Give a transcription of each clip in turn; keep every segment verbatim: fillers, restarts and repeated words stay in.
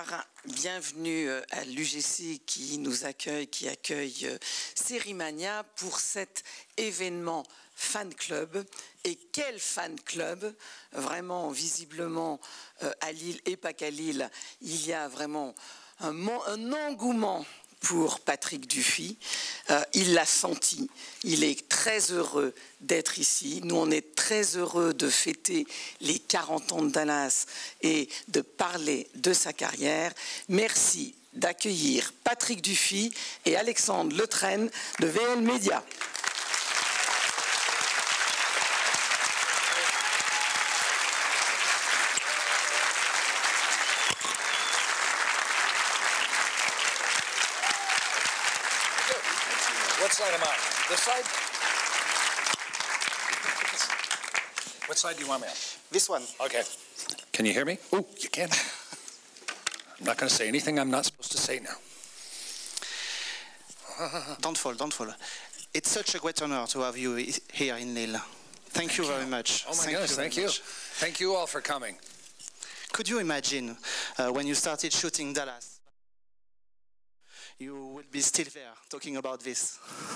bienvenue à l'U G C qui nous accueille, qui accueille Séries Mania pour cet événement fan club. Et quel fan club! Vraiment, visiblement, à Lille et pas qu'à Lille, il y a vraiment un, un engouement pour Patrick Duffy. Euh, il l'a senti. Il est très heureux d'être ici. Nous, on est très heureux de fêter les quarante ans de Dallas et de parler de sa carrière. Merci d'accueillir Patrick Duffy et Alexandre Letren de V L Media. What side am I? This side? What side do you want me on? This one. Okay. Can you hear me? Oh, you can. I'm not going to say anything I'm not supposed to say now. Don't fall, don't fall. It's such a great honor to have you here in Lille. Thank, thank you very much. Oh my thank goodness, you thank you. Much. Thank you all for coming. Could you imagine uh, when you started shooting Dallas? You will be still there talking about this.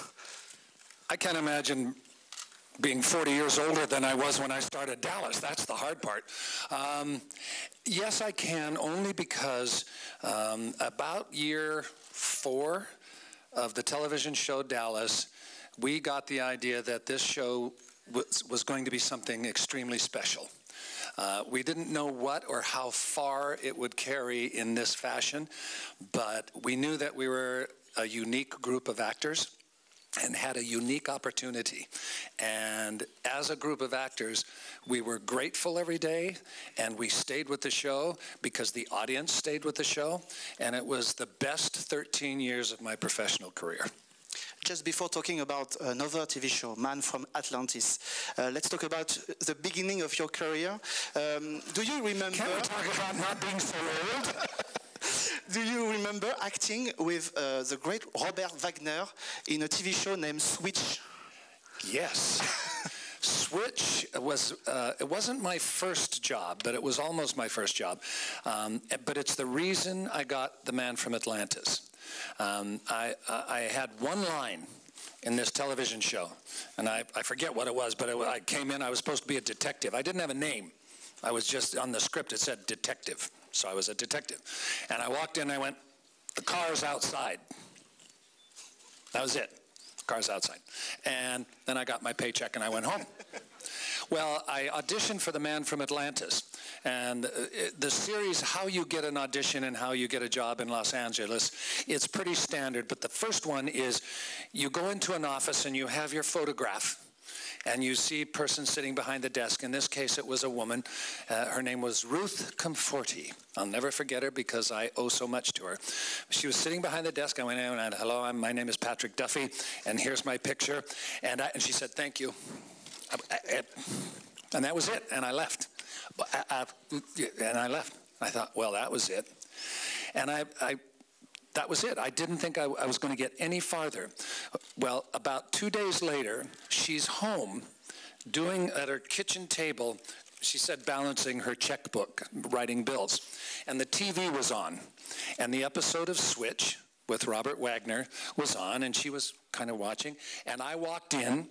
I can't imagine being forty years older than I was when I started Dallas. That's the hard part. Um, yes, I can, only because um, about year four of the television show Dallas, we got the idea that this show was, was going to be something extremely special. Uh, we didn't know what or how far it would carry in this fashion, but we knew that we were a unique group of actors and had a unique opportunity. And as a group of actors, we were grateful every day, and we stayed with the show because the audience stayed with the show, and it was the best thirteen years of my professional career. Just before talking about another T V show, Man from Atlantis, uh, let's talk about the beginning of your career. Um, do you remember... Can we talk about not being so old? Do you remember acting with uh, the great Robert Wagner in a T V show named Switch? Yes. Switch was, uh, it wasn't my first job, but it was almost my first job. Um, but it's the reason I got the Man from Atlantis. Um, I, I had one line in this television show, and I, I forget what it was, but it, I came in, I was supposed to be a detective. I didn't have a name. I was just, on the script it said detective, so I was a detective. And I walked in, I went, the car's outside. That was it, the car's outside. And then I got my paycheck and I went home. Well, I auditioned for the Man from Atlantis. And the series, how you get an audition and how you get a job in Los Angeles, it's pretty standard. But the first one is you go into an office and you have your photograph. And you see a person sitting behind the desk. In this case, it was a woman. Uh, her name was Ruth Comforti. I'll never forget her because I owe so much to her. She was sitting behind the desk. I went in and, hello, I'm, my name is Patrick Duffy, and here's my picture. And, I, and she said, thank you. I, I, and that was it, and I left. I, I, and I left. I thought, well, that was it. And I, I that was it. I didn't think I, I was going to get any farther. Well, about two days later, she's home doing at her kitchen table, she said balancing her checkbook, writing bills. And the T V was on. And the episode of Switch with Robert Wagner was on, and she was kind of watching. And I walked in,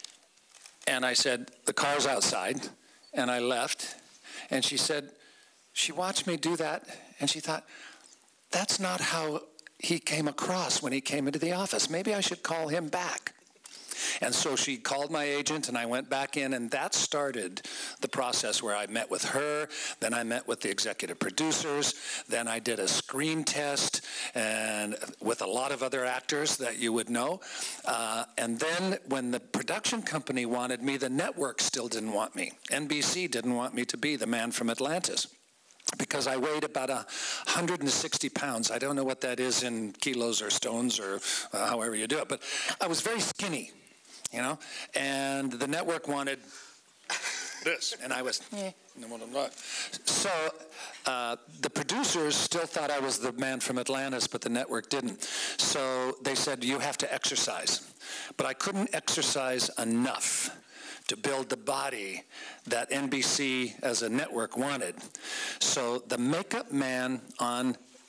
and I said, the car's outside. And I left. And she said, she watched me do that, and she thought, that's not how he came across when he came into the office. Maybe I should call him back. And so she called my agent, and I went back in, and that started the process where I met with her, then I met with the executive producers, then I did a screen test and with a lot of other actors that you would know. Uh, and then when the production company wanted me, the network still didn't want me. N B C didn't want me to be the Man from Atlantis, because I weighed about one hundred sixty pounds. I don't know what that is in kilos or stones or uh, however you do it, but I was very skinny, you know, and the network wanted this, and I was, eh, no, I'm not. So uh, the producers still thought I was the Man from Atlantis, but the network didn't. So they said, you have to exercise. But I couldn't exercise enough to build the body that N B C as a network wanted. So the makeup man on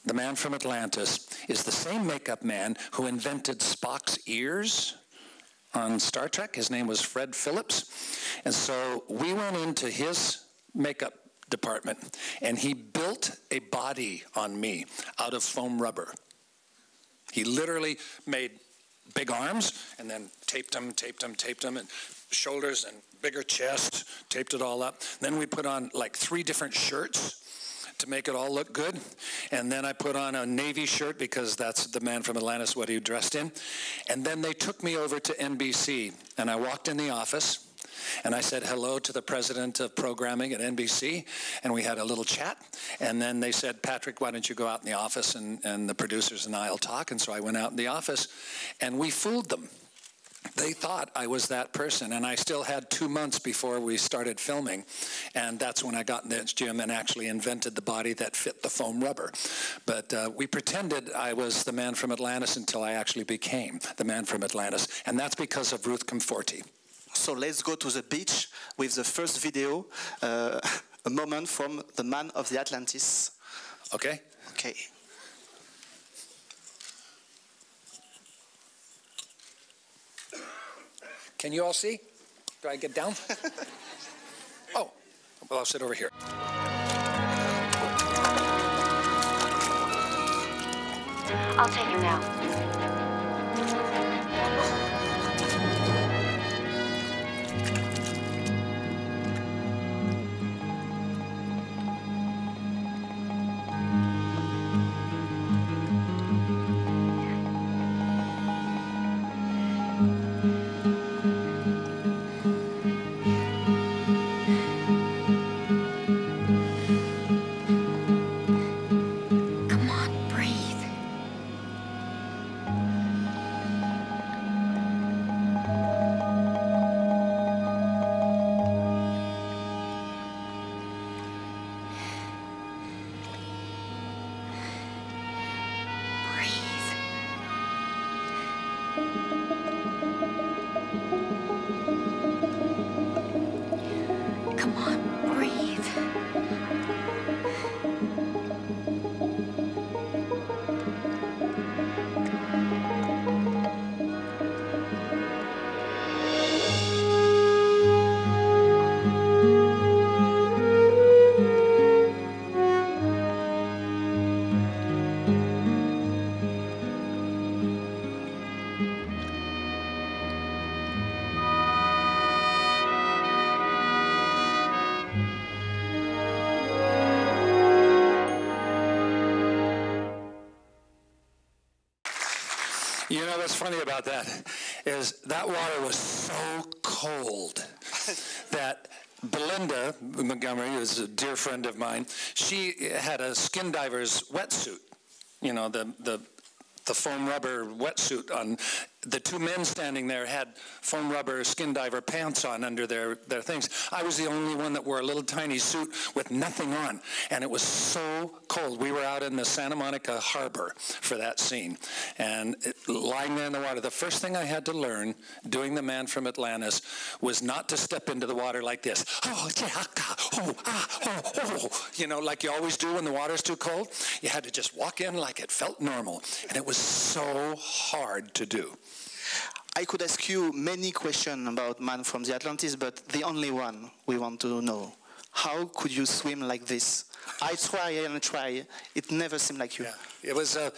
the man from Atlantis, is the same makeup man who invented Spock's ears on Star Trek. His name was Fred Phillips. And so we went into his makeup department, and he built a body on me out of foam rubber. He literally made big arms and then taped them, taped them, taped them, and shoulders and bigger chest, taped it all up. Then we put on like three different shirts to make it all look good. And then I put on a navy shirt because that's the man from Atlantis, what he dressed in. And then they took me over to N B C, and I walked in the office, and I said hello to the president of programming at N B C, and we had a little chat. And then they said, Patrick, why don't you go out in the office, and, and the producers and I will talk. And so I went out in the office, and we fooled them. They thought I was that person, and I still had two months before we started filming, and that's when I got in the gym and actually invented the body that fit the foam rubber. But uh, we pretended I was the man from Atlantis until I actually became the man from Atlantis, and that's because of Ruth Comforti. So let's go to the beach with the first video, uh, a moment from the Man of the Atlantis. Okay? Okay. Can you all see? Do I get down? Oh, well, I'll sit over here. I'll take him now. You know what's funny about that is that water was so cold that Belinda Montgomery, who's a dear friend of mine, she had a skin diver's wetsuit, you know, the, the, the foam rubber wetsuit on. The two men standing there had foam rubber skin diver pants on under their, their things. I was the only one that wore a little tiny suit with nothing on, and it was so cold. We were out in the Santa Monica Harbor for that scene, and it, lying there in the water, the first thing I had to learn doing the Man from Atlantis was not to step into the water like this. Oh, yeah, oh, ah, oh, oh, you know, like you always do when the water's too cold. You had to just walk in like it felt normal, and it was so hard to do. I could ask you many questions about Man from the Atlantis, but the only one we want to know, how could you swim like this? I try and try. It never seemed like you. Yeah. It was, uh,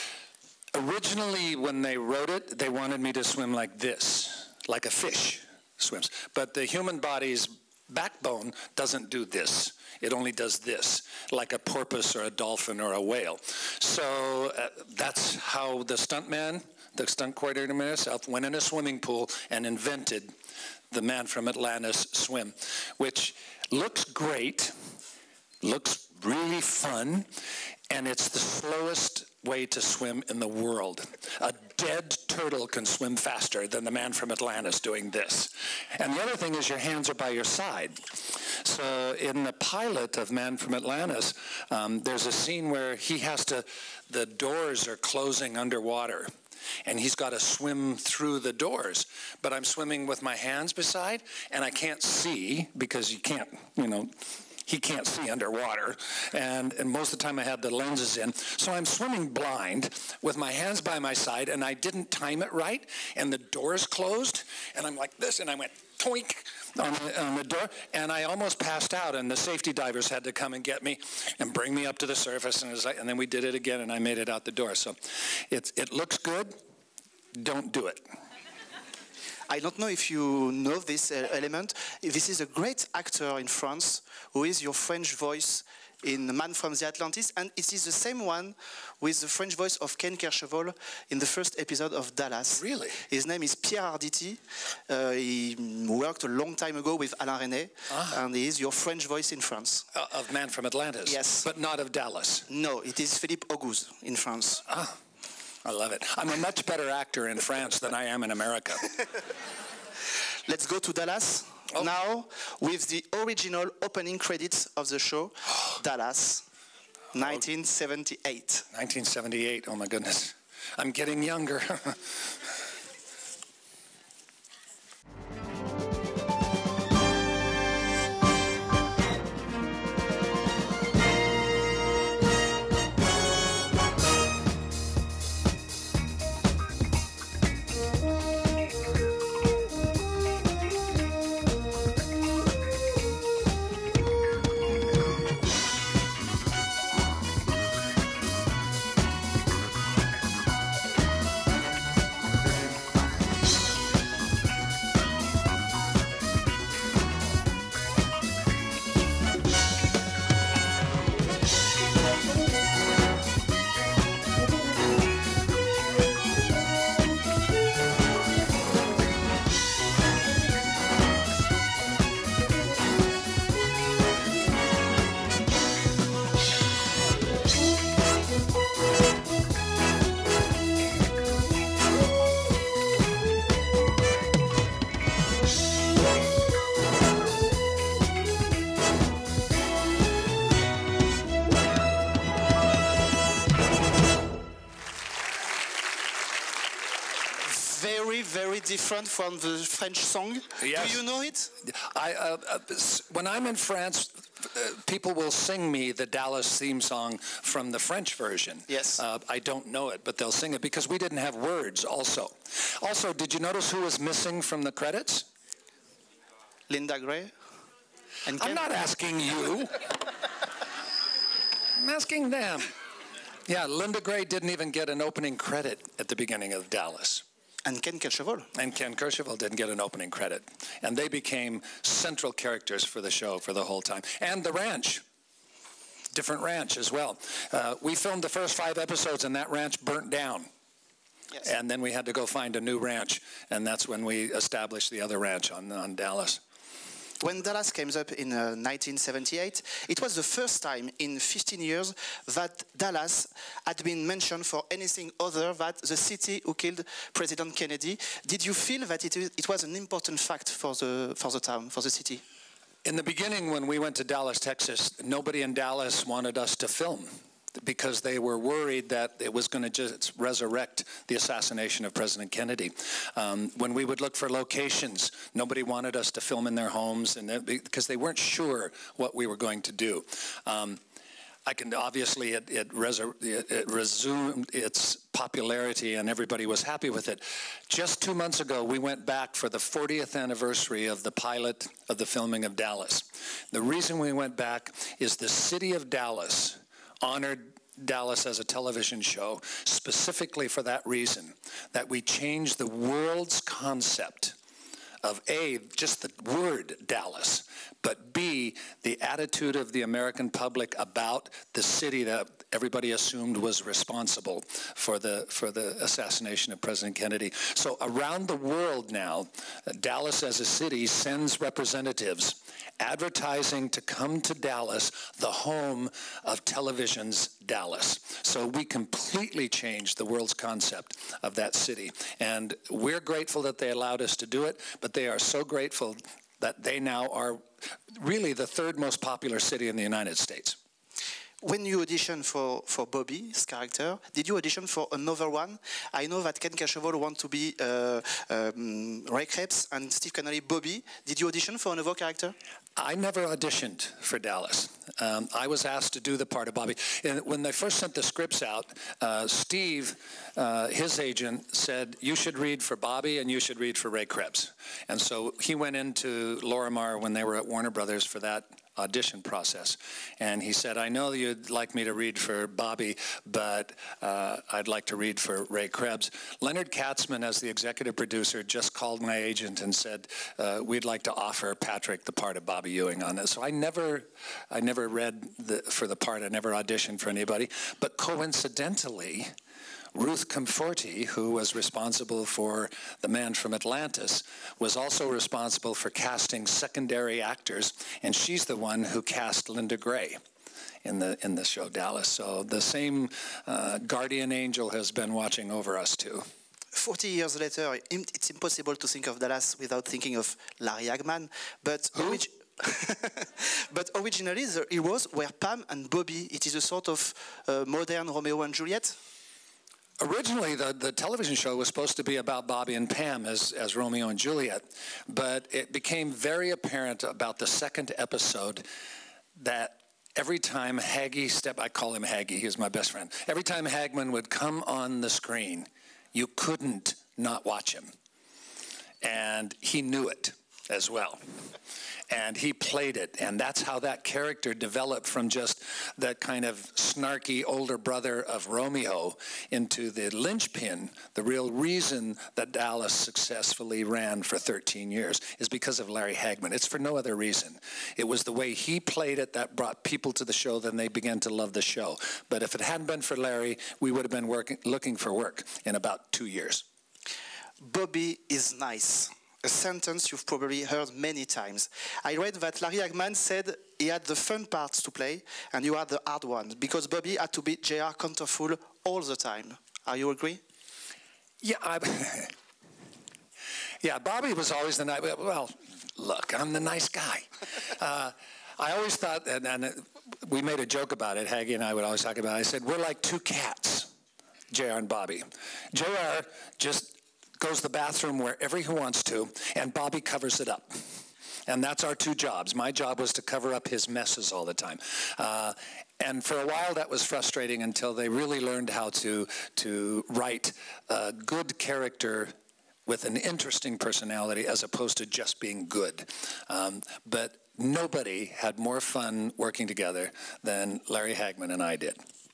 originally when they wrote it, they wanted me to swim like this, like a fish swims. But the human body's backbone doesn't do this. It only does this, like a porpoise or a dolphin or a whale. So uh, that's how the stuntman, the stunt coordinator myself, went in a swimming pool and invented the Man from Atlantis swim, which looks great, looks really fun, and it's the slowest way to swim in the world. A dead turtle can swim faster than the Man from Atlantis doing this. And the other thing is your hands are by your side. So in the pilot of Man from Atlantis, um, there's a scene where he has to, the doors are closing underwater, and he's got to swim through the doors. But I'm swimming with my hands beside, and I can't see because you can't, you know, he can't see underwater. And, and most of the time I had the lenses in. So I'm swimming blind with my hands by my side, and I didn't time it right, and the doors closed, and I'm like this, and I went toink on the, on the door, and I almost passed out, and the safety divers had to come and get me and bring me up to the surface, and, it was like, and then we did it again, and I made it out the door. So it's, it looks good. Don't do it. I don't know if you know this uh, element. This is a great actor in France who is your French voice in Man from the Atlantis, and it is the same one with the French voice of Ken Kercheval in the first episode of Dallas. Really? His name is Pierre Arditi. Uh, he worked a long time ago with Alain Resnais, ah. and he is your French voice in France. Uh, of Man from Atlantis? Yes. But not of Dallas? No, it is Philippe Auguste in France. Ah. I love it. I'm a much better actor in France than I am in America. Let's go to Dallas oh. now with the original opening credits of the show, Dallas, nineteen seventy-eight. nineteen seventy-eight, oh my goodness. I'm getting younger. Very different from the French song. Yes. Do you know it? I, uh, uh, when I'm in France, uh, people will sing me the Dallas theme song from the French version. Yes. Uh, I don't know it, but they'll sing it because we didn't have words also. Also, did you notice who was missing from the credits? Linda Gray. And I'm not asking you. I'm asking them. Yeah, Linda Gray didn't even get an opening credit at the beginning of Dallas. And Ken Kercheval. And Ken Kercheval didn't get an opening credit. And they became central characters for the show for the whole time. And the ranch. Different ranch as well. Uh, we filmed the first five episodes and that ranch burnt down. Yes. And then we had to go find a new ranch. And that's when we established the other ranch on, on Dallas. When Dallas came up in uh, nineteen seventy-eight, it was the first time in fifteen years that Dallas had been mentioned for anything other than the city who killed President Kennedy. Did you feel that it, it was an important fact for the, for the town, for the city? In the beginning, when we went to Dallas, Texas, nobody in Dallas wanted us to film, because they were worried that it was going to just resurrect the assassination of President Kennedy. Um, when we would look for locations, nobody wanted us to film in their homes, and they, because they weren't sure what we were going to do. Um, I can obviously it, it, resur it, it resumed its popularity, and everybody was happy with it. Just two months ago, we went back for the fortieth anniversary of the pilot of the filming of Dallas. The reason we went back is the city of Dallas honored Dallas as a television show specifically for that reason, that we changed the world's concept of A, just the word Dallas, but B, the attitude of the American public about the city that everybody assumed was responsible for the, for the assassination of President Kennedy. So around the world now, Dallas as a city sends representatives advertising to come to Dallas, the home of television's Dallas. So we completely changed the world's concept of that city. And we're grateful that they allowed us to do it, but they are so grateful that they now are really the third most popular city in the United States. when you auditioned for, for Bobby's character, did you audition for another one? I know that Ken Casheval want to be uh, um, Ray Krebs and Steve Connolly Bobby. Did you audition for another character? I never auditioned for Dallas. Um, I was asked to do the part of Bobby. And when they first sent the scripts out, uh, Steve, uh, his agent, said, you should read for Bobby and you should read for Ray Krebs. And so he went into Lorimar when they were at Warner Brothers for that audition process. And he said, I know you'd like me to read for Bobby, but uh, I'd like to read for Ray Krebs. Leonard Katzman, as the executive producer, just called my agent and said, uh, we'd like to offer Patrick the part of Bobby Ewing on this. So I never, I never read the, for the part. I never auditioned for anybody. But coincidentally, Ruth Comforti, who was responsible for The Man from Atlantis, was also responsible for casting secondary actors, and she's the one who cast Linda Gray in the in the show Dallas. So the same uh, guardian angel has been watching over us too. Forty years later, it's impossible to think of Dallas without thinking of Larry Hagman, but orig but originally the heroes were Pam and Bobby. It is a sort of uh, modern Romeo and Juliet. Originally, the, the television show was supposed to be about Bobby and Pam as, as Romeo and Juliet, but it became very apparent about the second episode that every time Haggy stepped, I call him Haggy, he's my best friend, every time Hagman would come on the screen, you couldn't not watch him. And he knew it as well. And he played it, and that's how that character developed from just that kind of snarky older brother of Romeo into the linchpin. The real reason that Dallas successfully ran for thirteen years is because of Larry Hagman. It's for no other reason. It was the way he played it that brought people to the show, then they began to love the show. But if it hadn't been for Larry, we would have been working, looking for work in about two years. Bobby is nice. A sentence you've probably heard many times. I read that Larry Hagman said he had the fun parts to play and you had the hard ones because Bobby had to be J R counterful all the time. Are you agree? Yeah, I, yeah. Bobby was always the nice. Well, look, I'm the nice guy. Uh, I always thought, and, and we made a joke about it. Haggy and I would always talk about it. I said we're like two cats, J R and Bobby. J R just goes to the bathroom wherever he wants to, and Bobby covers it up. And that's our two jobs. My job was to cover up his messes all the time. Uh, and for a while that was frustrating until they really learned how to, to write a good character with an interesting personality as opposed to just being good. Um, but nobody had more fun working together than Larry Hagman and I did.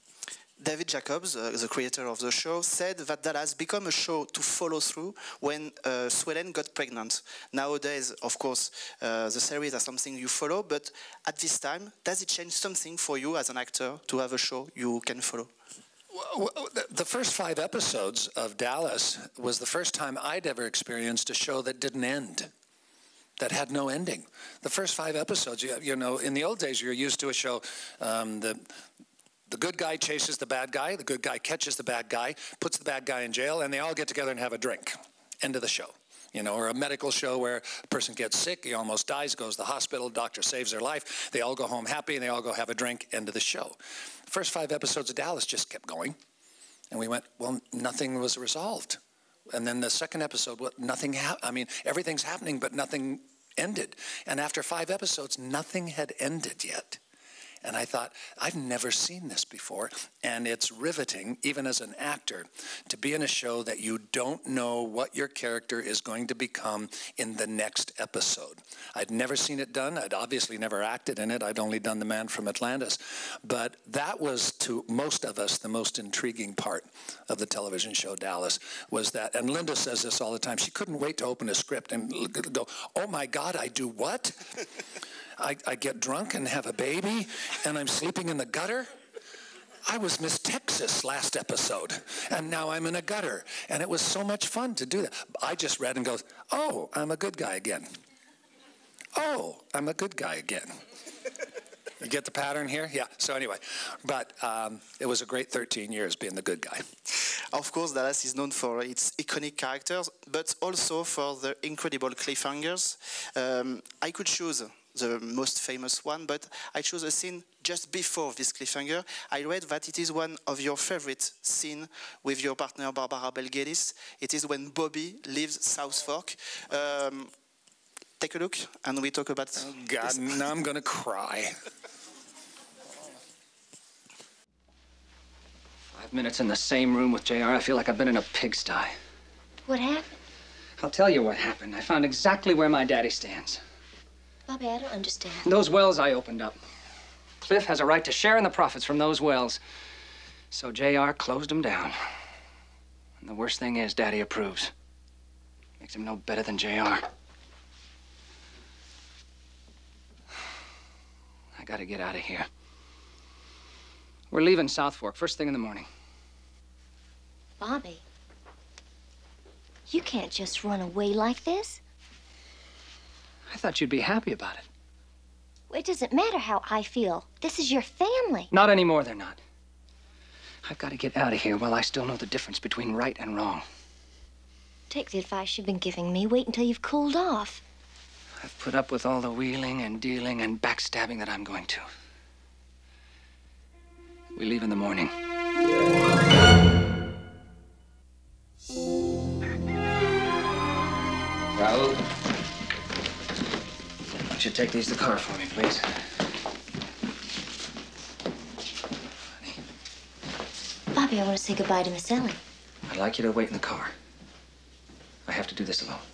David Jacobs, uh, the creator of the show, said that Dallas became a show to follow through when uh, Swellen got pregnant. Nowadays, of course, uh, the series are something you follow, but at this time, does it change something for you as an actor to have a show you can follow? Well, the first five episodes of Dallas was the first time I'd ever experienced a show that didn't end, that had no ending. The first five episodes, you, you know, in the old days, you're used to a show, um, the The good guy chases the bad guy, the good guy catches the bad guy, puts the bad guy in jail, and they all get together and have a drink. End of the show. You know, or a medical show where a person gets sick, he almost dies, goes to the hospital, doctor saves their life, they all go home happy, and they all go have a drink, end of the show. The first five episodes of Dallas just kept going, and we went, well, nothing was resolved. And then the second episode, well, nothing happened. I mean, everything's happening, but nothing ended. And after five episodes, nothing had ended yet. And I thought, I've never seen this before. And it's riveting, even as an actor, to be in a show that you don't know what your character is going to become in the next episode. I'd never seen it done. I'd obviously never acted in it. I'd only done The Man from Atlantis. But that was, to most of us, the most intriguing part of the television show Dallas, was that, and Linda says this all the time, she couldn't wait to open a script and go, oh my God, I do what? I, I get drunk and have a baby, and I'm sleeping in the gutter. I was Miss Texas last episode, and now I'm in a gutter. And it was so much fun to do that. I just read and goes, oh, I'm a good guy again. Oh, I'm a good guy again. You get the pattern here? Yeah, so anyway. But um, it was a great thirteen years being the good guy. Of course, Dallas is known for its iconic characters, but also for the incredible cliffhangers. Um, I could choose the most famous one, but I chose a scene just before this cliffhanger. I read that it is one of your favorite scenes with your partner Barbara Bel Geddes. It is when Bobby leaves South Fork. Um, take a look, and we talk about. Oh God, this. Now I'm gonna cry. Five minutes in the same room with J R, I feel like I've been in a pigsty. What happened? I'll tell you what happened. I found exactly where my daddy stands. Bobby, I don't understand. Those wells I opened up. Cliff has a right to share in the profits from those wells. So J R closed them down. And the worst thing is, Daddy approves. Makes him no better than J R. I gotta get out of here. We're leaving South Fork first thing in the morning. Bobby, you can't just run away like this. I thought you'd be happy about it. It doesn't matter how I feel. This is your family. Not anymore, they're not. I've got to get out of here while I still know the difference between right and wrong. Take the advice you've been giving me. Wait until you've cooled off. I've put up with all the wheeling and dealing and backstabbing that I'm going to. We leave in the morning. Raoul, why don't you take these to the car for me, please? Bobby, I want to say goodbye to Miss Ellie. I'd like you to wait in the car. I have to do this alone.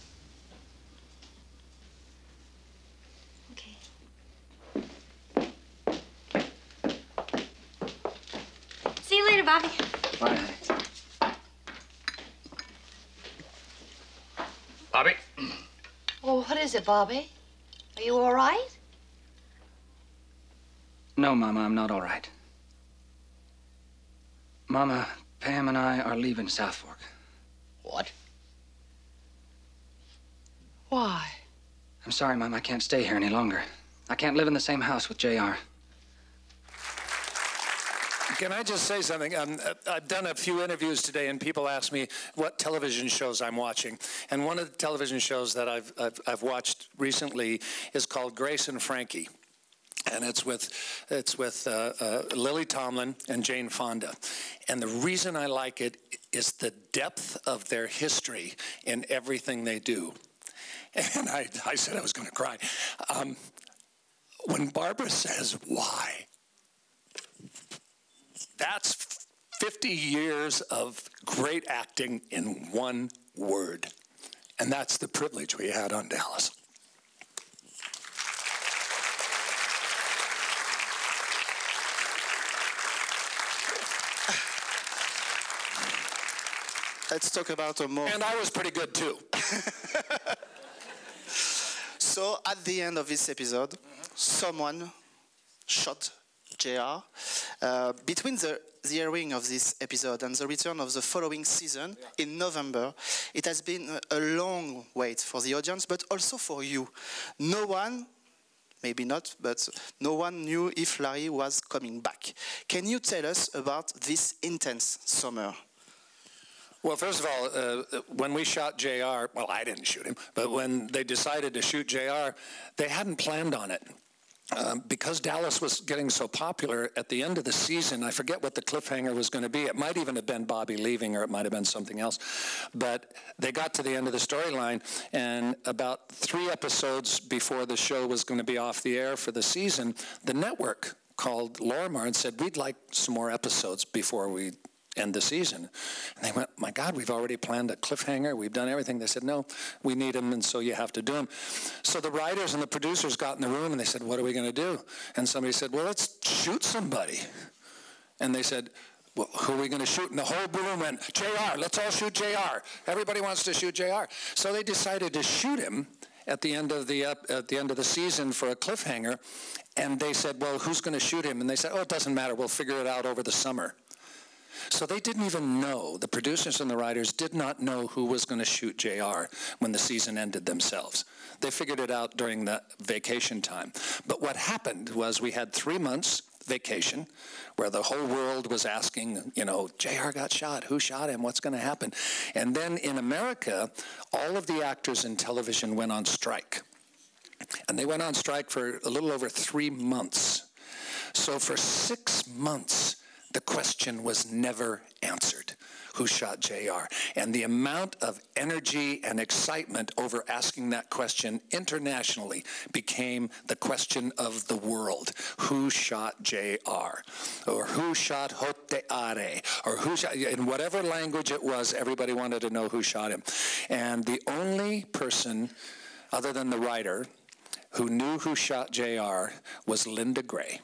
See you later, Bobby. Bye, honey. Bobby? Oh, what is it, Bobby? Are you all right? No, Mama, I'm not all right. Mama, Pam and I are leaving South Fork. What? Why? I'm sorry, Mom. I can't stay here any longer. I can't live in the same house with J R. Can I just say something? Um, I've done a few interviews today, and people ask me what television shows I'm watching. And one of the television shows that I've, I've, I've watched recently is called Grace and Frankie. And it's with, it's with uh, uh, Lily Tomlin and Jane Fonda. And the reason I like it is the depth of their history in everything they do. And I, I said I was going to cry. Um, when Barbara says, why? That's fifty years of great acting in one word. And that's the privilege we had on Dallas. Let's talk about a more... And I was pretty good, too. So, at the end of this episode, mm-hmm. someone shot J R. Uh, between the, the airing of this episode and the return of the following season yeah. in November, it has been a, a long wait for the audience, but also for you. No one, maybe not, but no one knew if Larry was coming back. Can you tell us about this intense summer? Well, first of all, uh, when we shot J R, well, I didn't shoot him, but when they decided to shoot J R, they hadn't planned on it. Um, because Dallas was getting so popular at the end of the season, I forget what the cliffhanger was going to be. It might even have been Bobby leaving, or it might have been something else. But they got to the end of the storyline, and about three episodes before the show was going to be off the air for the season, the network called Lorimar and said, we'd like some more episodes before we end the season. And they went, my God, we've already planned a cliffhanger. We've done everything. They said, no, we need them, and so you have to do them. So the writers and the producers got in the room, and they said, what are we going to do? And somebody said, well, let's shoot somebody. And they said, well, who are we going to shoot? And the whole room went, J R, let's all shoot J R. Everybody wants to shoot J R. So they decided to shoot him at the end of the, uh, at the end of the season for a cliffhanger. And they said, well, who's going to shoot him? And they said, oh, it doesn't matter. We'll figure it out over the summer. So they didn't even know, the producers and the writers did not know who was going to shoot J R when the season ended themselves. They figured it out during the vacation time. But what happened was we had three months vacation where the whole world was asking, you know, J R got shot, who shot him, what's going to happen? And then in America, all of the actors in television went on strike. And they went on strike for a little over three months. So for six months, the question was never answered. Who shot J R? And the amount of energy and excitement over asking that question internationally became the question of the world. Who shot J R? Or who shot Hoteare? Or who shot, in whatever language it was, everybody wanted to know who shot him. And the only person, other than the writer, who knew who shot J R was Linda Gray.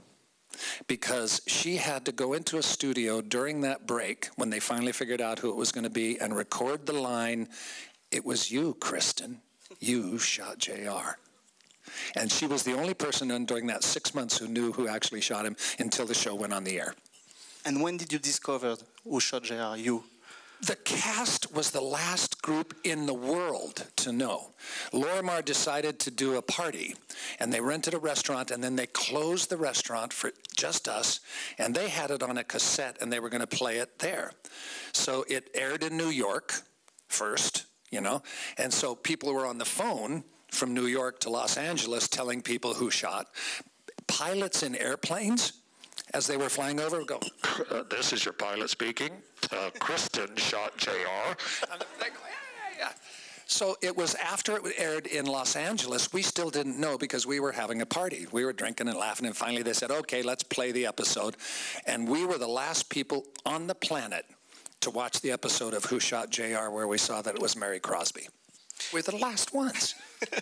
Because she had to go into a studio during that break when they finally figured out who it was going to be and record the line, "It was you, Kristen. You shot J R" And she was the only person during that six months who knew who actually shot him until the show went on the air. And when did you discover who shot J R? You? The cast was the last group in the world to know. Lorimar decided to do a party, and they rented a restaurant, and then they closed the restaurant for just us, and they had it on a cassette, and they were going to play it there. So it aired in New York first, you know, and so people were on the phone from New York to Los Angeles telling people who shot. Pilots in airplanes, as they were flying over, would go, uh, "This is your pilot speaking. Uh, Kristen shot J R" And they go, yeah, yeah, yeah. So it was after it aired in Los Angeles, we still didn't know because we were having a party. We were drinking and laughing, and finally they said, "Okay, let's play the episode." And we were the last people on the planet to watch the episode of Who Shot J R, where we saw that it was Mary Crosby. We're the last ones.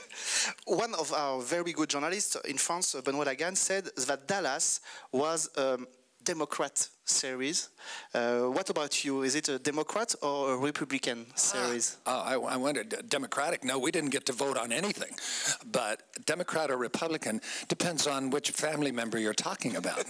One of our very good journalists in France, Benoît Lagan, said that Dallas was a Democrat series. Uh, what about you? Is it a Democrat or a Republican series? Ah, oh, I, I wondered, Democratic? No, we didn't get to vote on anything. But Democrat or Republican depends on which family member you're talking about.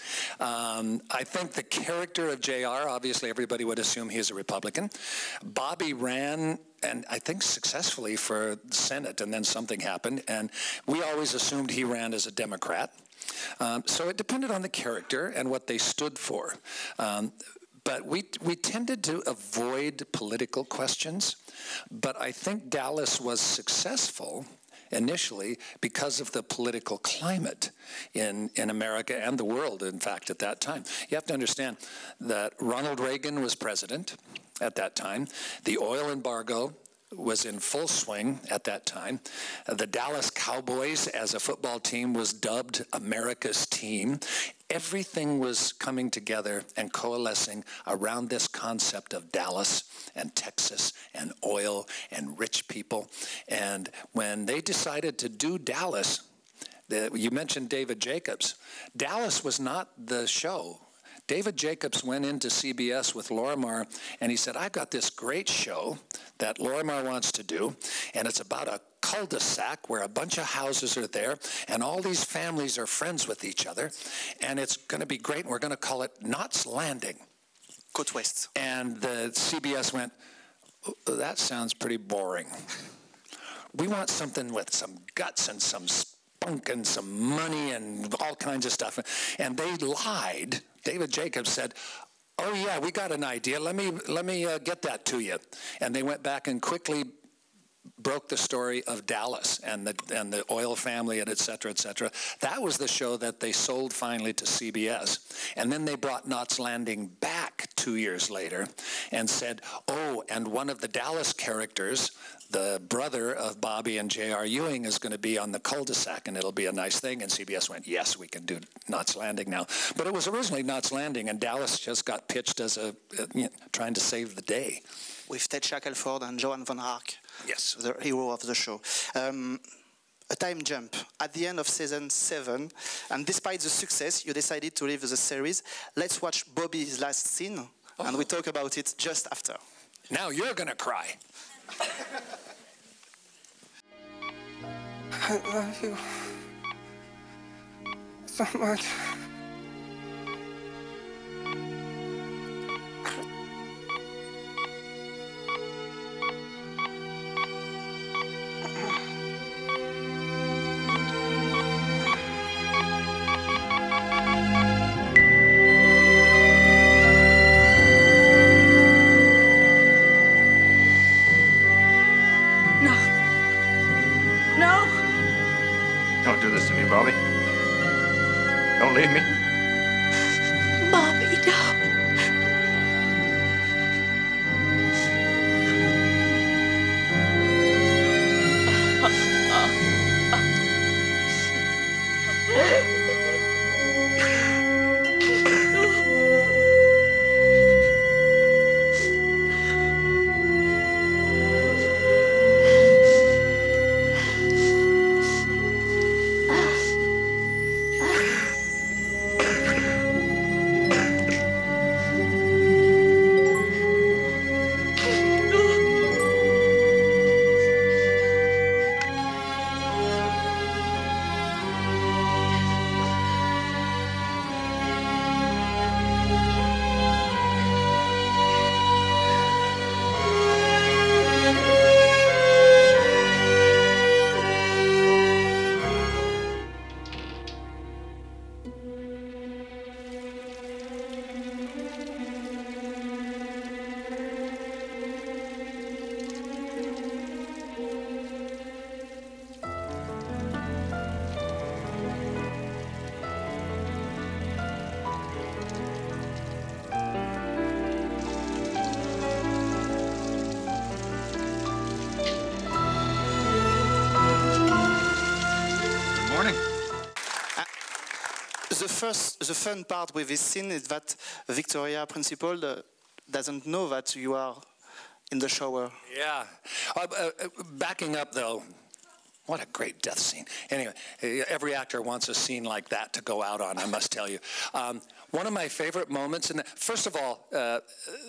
Um, I think the character of J R, obviously everybody would assume he's a Republican. Bobby ran, and I think successfully, for Senate, and then something happened, and we always assumed he ran as a Democrat. Um, so it depended on the character and what they stood for. Um, but we, we tended to avoid political questions, but I think Dallas was successful initially because of the political climate in, in America and the world, in fact, at that time. You have to understand that Ronald Reagan was president at that time. The oil embargo was in full swing at that time. Uh, the Dallas Cowboys as a football team was dubbed America's team. Everything was coming together and coalescing around this concept of Dallas and Texas and oil and rich people. And when they decided to do Dallas, the, you mentioned David Jacobs. Dallas was not the show. David Jacobs went into C B S with Lorimar, and he said, "I've got this great show that Lorimar wants to do, and it's about a cul-de-sac where a bunch of houses are there, and all these families are friends with each other, and it's going to be great, and we're going to call it Knots Landing." Côte Ouest. And the C B S went, "Oh, that sounds pretty boring. We want something with some guts and some spunk and some money and all kinds of stuff." And they lied. David Jacobs said, "Oh yeah, we got an idea. Let me let me uh, get that to you." And they went back and quickly broke the story of Dallas and the and the oil family and et cetera, et cetera. That was the show that they sold finally to C B S. And then they brought Knots Landing back two years later and said, "Oh, and one of the Dallas characters, the brother of Bobby and J R Ewing, is going to be on the cul-de-sac, and it'll be a nice thing." And C B S went, "Yes, we can do Knots Landing now." But it was originally Knots Landing, and Dallas just got pitched as a, a you know, trying to save the day. With Ted Shackelford and Joan von Ark. Yes. The hero of the show. Um, a time jump. At the end of season seven, and despite the success, you decided to leave the series. Let's watch Bobby's last scene, oh. and we talk about it just after. Now you're going to cry. I love you so much. No. No. Bobby. Don't leave me. Bobby, no. The first, the fun part with this scene is that Victoria, principal, uh, doesn't know that you are in the shower. Yeah. Uh, uh, backing up, though, what a great death scene. Anyway, every actor wants a scene like that to go out on, I must tell you. Um, one of my favorite moments, and first of all, uh,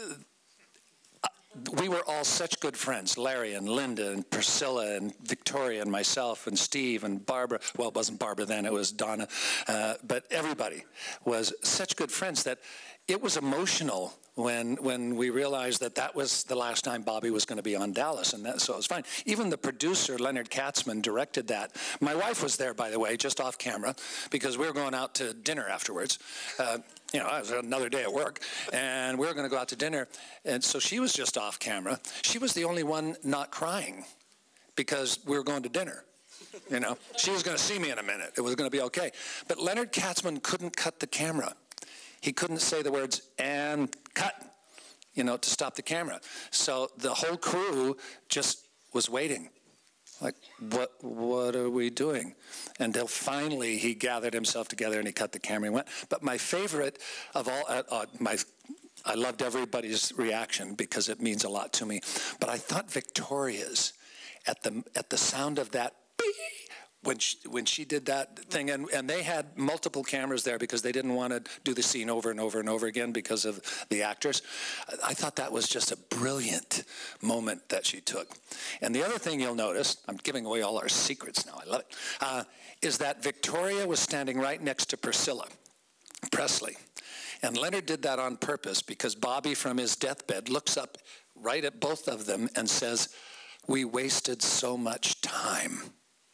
we were all such good friends, Larry and Linda and Priscilla and Victoria and myself and Steve and Barbara. Well, it wasn't Barbara then, it was Donna. Uh, but everybody was such good friends that it was emotional when when we realized that that was the last time Bobby was going to be on Dallas, and that, so it was fine. Even the producer, Leonard Katzman, directed that. My wife was there, by the way, just off camera, because we were going out to dinner afterwards. Uh, you know, it was another day at work, and we were going to go out to dinner, and so she was just off camera. She was the only one not crying, because we were going to dinner. You know, she was going to see me in a minute. It was going to be okay. But Leonard Katzman couldn't cut the camera. He couldn't say the words, and cut, you know, to stop the camera. So the whole crew just was waiting. Like, what what are we doing? Until finally he gathered himself together and he cut the camera and went. But my favorite of all, uh, uh, my, I loved everybody's reaction because it means a lot to me. But I thought Victoria's, at the, at the sound of that beep, when she, when she did that thing, and, and they had multiple cameras there because they didn't want to do the scene over and over and over again because of the actors. I thought that was just a brilliant moment that she took. And the other thing you'll notice, I'm giving away all our secrets now, I love it, uh, is that Victoria was standing right next to Priscilla Presley. And Leonard did that on purpose because Bobby from his deathbed looks up right at both of them and says, "We wasted so much time."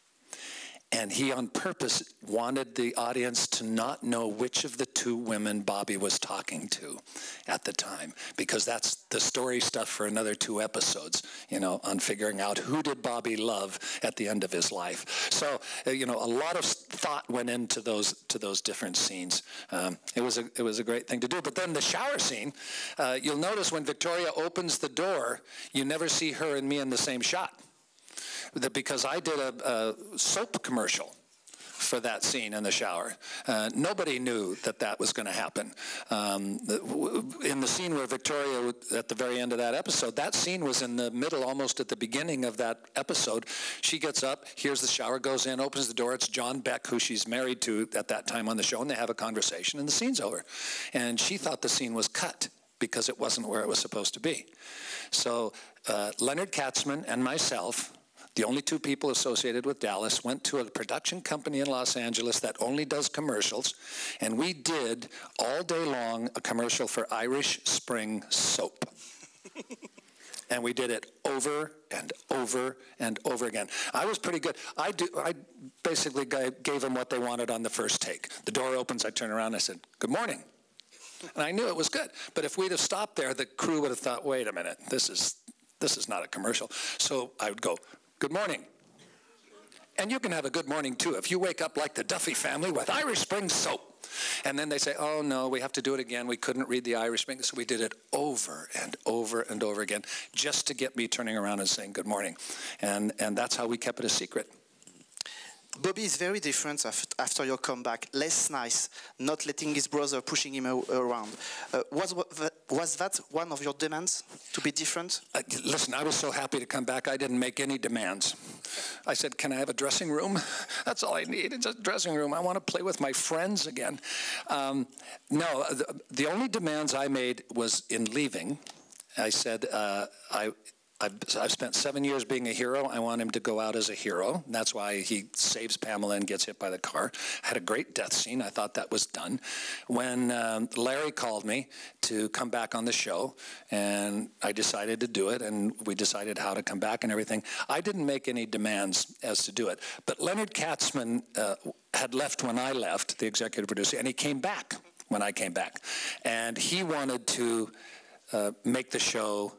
And he on purpose wanted the audience to not know which of the two women Bobby was talking to at the time, because that's the story stuff for another two episodes, you know, on figuring out who did Bobby love at the end of his life. So, uh, you know, a lot of thought went into those to those different scenes. Um, it was a it was a great thing to do. But then the shower scene, uh, you'll notice when Victoria opens the door, you never see her and me in the same shot. That because I did a, a soap commercial for that scene in the shower. Uh, nobody knew that that was going to happen. Um, in the scene where Victoria, at the very end of that episode, that scene was in the middle, almost at the beginning of that episode. She gets up, hears the shower, goes in, opens the door. It's John Beck, who she's married to at that time on the show, and they have a conversation, and the scene's over. And she thought the scene was cut because it wasn't where it was supposed to be. So uh, Leonard Katzman and myself, the only two people associated with Dallas, went to a production company in Los Angeles that only does commercials, and we did all day long a commercial for Irish Spring soap. And we did it over and over and over again. I was pretty good. I, do, I basically gave them what they wanted on the first take. The door opens, I turn around, I said, "Good morning." And I knew it was good. But if we'd have stopped there, the crew would have thought, wait a minute, this is, this is not a commercial. So I would go, "Good morning." and you can have a good morning too. If you wake up like the Duffy family with Irish Spring soap, and then they say, oh no, we have to do it again. We couldn't read the Irish Spring. So we did it over and over and over again just to get me turning around and saying good morning. And, and that's how we kept it a secret. Bobby is very different after your comeback, less nice, not letting his brother pushing him around. Uh, was, was that one of your demands, to be different? Uh, listen, I was so happy to come back, I didn't make any demands. I said, can I have a dressing room? That's all I need, it's a dressing room. I want to play with my friends again. Um, no, the, the only demands I made was in leaving. I said, uh, I... I've, I've spent seven years being a hero. I want him to go out as a hero. That's why he saves Pamela and gets hit by the car. Had a great death scene. I thought that was done. When um, Larry called me to come back on the show, and I decided to do it, and we decided how to come back and everything, I didn't make any demands as to do it. But Leonard Katzman uh, had left when I left, the executive producer, and he came back when I came back. And he wanted to uh, make the show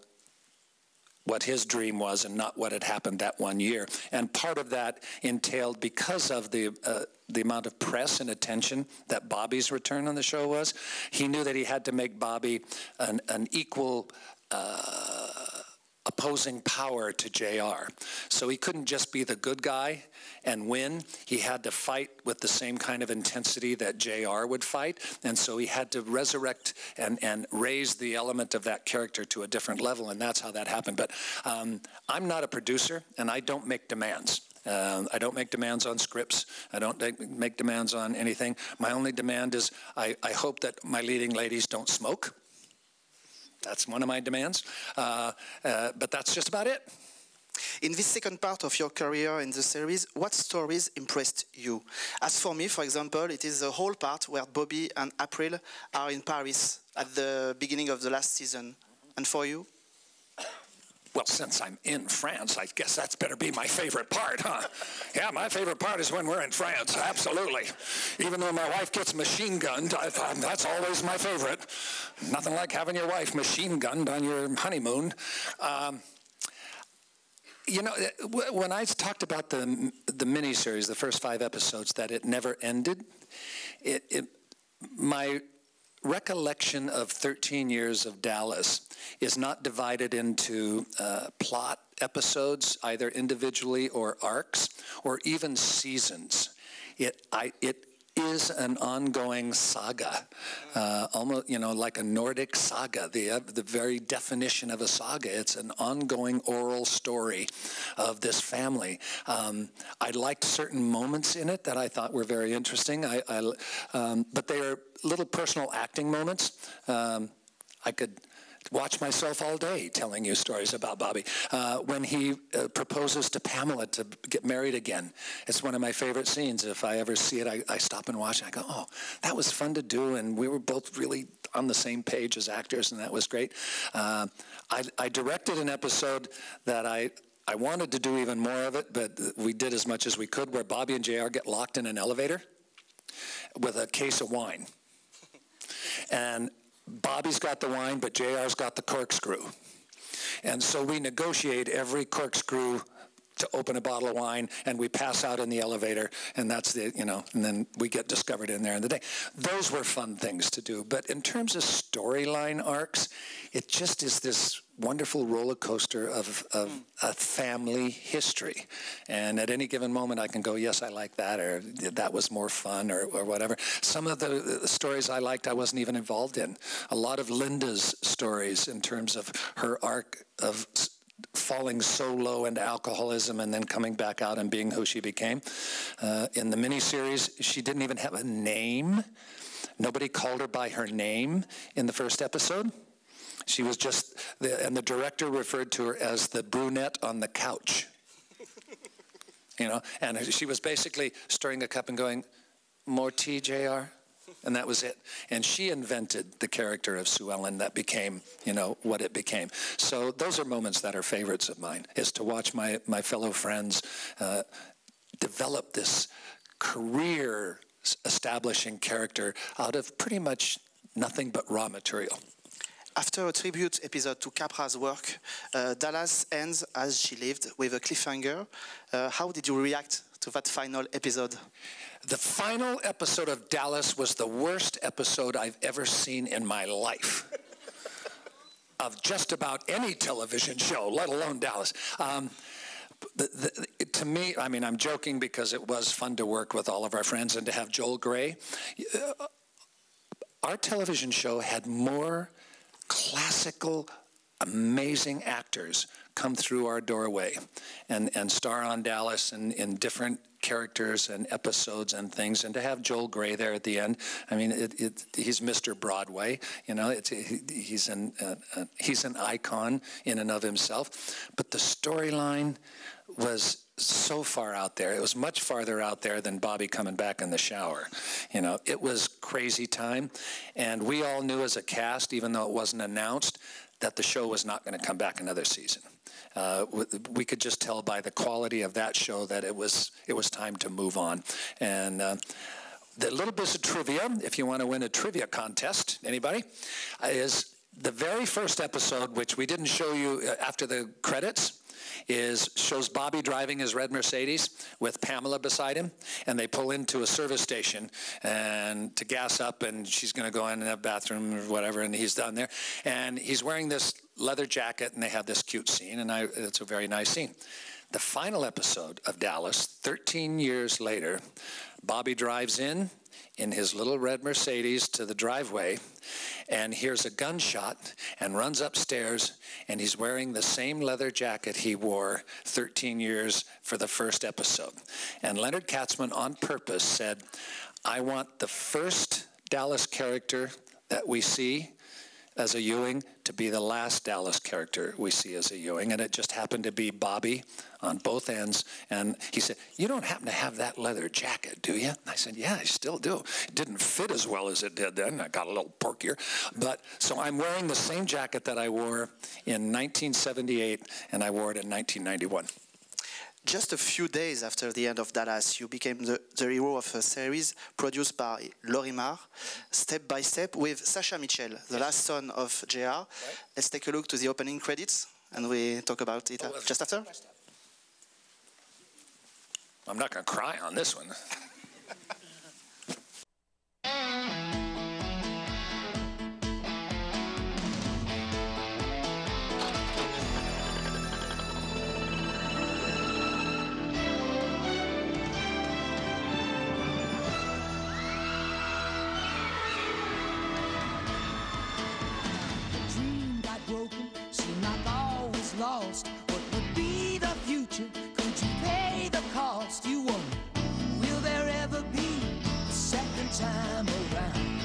what his dream was and not what had happened that one year. And part of that entailed, because of the uh, the amount of press and attention that Bobby's return on the show was, he knew that he had to make Bobby an, an equal uh, opposing power to J R. So he couldn't just be the good guy and win. He had to fight with the same kind of intensity that J R would fight. And so he had to resurrect and, and raise the element of that character to a different level. And that's how that happened. But um, I'm not a producer, and I don't make demands. Uh, I don't make demands on scripts. I don't make demands on anything. My only demand is I, I hope that my leading ladies don't smoke. That's one of my demands, uh, uh, but that's just about it. In this second part of your career in the series, what stories impressed you? As for me, for example, it is the whole part where Bobby and April are in Paris at the beginning of the last season. And for you? Well, since I'm in France, I guess that's better be my favorite part, huh? Yeah, my favorite part is when we're in France, absolutely. Even though my wife gets machine gunned, I thought that's always my favorite. Nothing like having your wife machine gunned on your honeymoon. Um, you know, when I talked about the, the miniseries, the first five episodes, that it never ended, it, it, my recollection of thirteen years of Dallas is not divided into uh, plot episodes, either individually or arcs, or even seasons. It, I, it is an ongoing saga, uh, almost, you know, like a Nordic saga, the, uh, the very definition of a saga. It's an ongoing oral story of this family. Um, I liked certain moments in it that I thought were very interesting, I, I, um, but they are little personal acting moments. Um, I could watch myself all day telling you stories about Bobby. Uh, when he uh, proposes to Pamela to get married again, it's one of my favorite scenes. If I ever see it, I, I stop and watch it. I go, oh, that was fun to do, and we were both really on the same page as actors, and that was great. Uh, I, I directed an episode that I, I wanted to do even more of it, but we did as much as we could, where Bobby and J R get locked in an elevator with a case of wine. And Bobby's got the wine, but J R's got the corkscrew. And so we negotiate every corkscrew to open a bottle of wine, and we pass out in the elevator, and that's the, you know, and then we get discovered in there in the day. Those were fun things to do. But in terms of storyline arcs, it just is this wonderful roller coaster of, of mm. a family history. And at any given moment, I can go, yes, I like that, or that was more fun, or, or whatever. Some of the, the stories I liked, I wasn't even involved in. A lot of Linda's stories in terms of her arc of falling so low into alcoholism and then coming back out and being who she became. Uh, in the miniseries, she didn't even have a name. Nobody called her by her name in the first episode. She was just, the, and the director referred to her as the brunette on the couch. You know, and she was basically stirring a cup and going, more tea, J R? And that was it. And she invented the character of Sue Ellen that became, you know, what it became. So those are moments that are favorites of mine, is to watch my, my fellow friends uh, develop this career establishing character out of pretty much nothing but raw material. After a tribute episode to Capra's work, uh, Dallas ends as she lived, with a cliffhanger. Uh, how did you react to that final episode? The final episode of Dallas was the worst episode I've ever seen in my life. Of just about any television show, let alone Dallas. Um, the, the, to me, I mean, I'm joking because it was fun to work with all of our friends and to have Joel Grey. Uh, our television show had more classical, amazing actors come through our doorway and, and star on Dallas in, in different characters and episodes and things, and to have Joel Grey there at the end, I mean, it, it, he's Mister Broadway, you know, it's, he, he's, an, uh, uh, he's an icon in and of himself, but the storyline was so far out there. It was much farther out there than Bobby coming back in the shower. You know, it was crazy time, and we all knew as a cast, even though it wasn't announced, that the show was not going to come back another season. Uh, we could just tell by the quality of that show that it was it was time to move on. And uh, the little bit of trivia, if you want to win a trivia contest, anybody, is the very first episode, which we didn't show you after the credits, is shows Bobby driving his red Mercedes with Pamela beside him, and they pull into a service station and to gas up, and she's going to go in the bathroom or whatever, and he's down there, and he's wearing this leather jacket, and they have this cute scene, and I, it's a very nice scene. The final episode of Dallas, thirteen years later, Bobby drives in in his little red Mercedes to the driveway and hears a gunshot and runs upstairs, and he's wearing the same leather jacket he wore thirteen years for the first episode. And Leonard Katzman on purpose said, I want the first Dallas character that we see as a Ewing to be the last Dallas character we see as a Ewing, and it just happened to be Bobby on both ends. And he said, you don't happen to have that leather jacket, do you? And I said, yeah, I still do. It didn't fit as well as it did then. I got a little porkier. But so I'm wearing the same jacket that I wore in nineteen seventy-eight, and I wore it in nineteen ninety-one. Just a few days after the end of Dallas, you became the, the hero of a series produced by Lorimar, Step by Step, with Sacha Mitchell, the last son of J R. Right. Let's take a look to the opening credits, and we talk about it oh, uh, just after. I'm not going to cry on this one. Lost. What would be the future? Could you pay the cost? You won't. Will there ever be a second time around?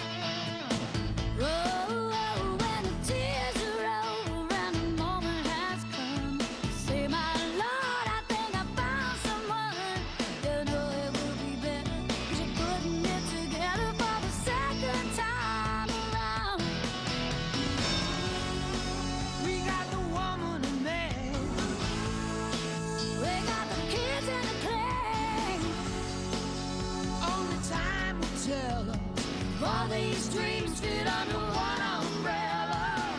Oh, oh, when the tears are over and the moment has come, say, my Lord, I think I found someone. You know it will be better, 'cause you're putting it together for the second time around. We got the woman and man, we got the kids and the play. Only time will tell us if all these dreams fit under one umbrella.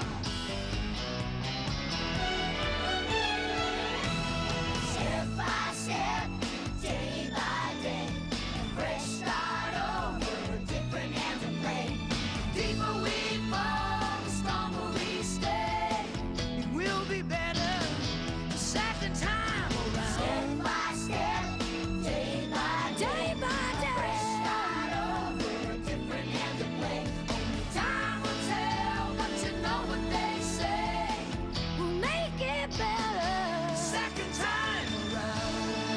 Step by step, day by day, a fresh start over, different hands to play. Deeper we fall, the stronger we stay. It will be better the second time around. Step by step, day by day, by day, a fresh start over, different hands to play. Only time will tell, but you know what they say. We'll make it better second time around.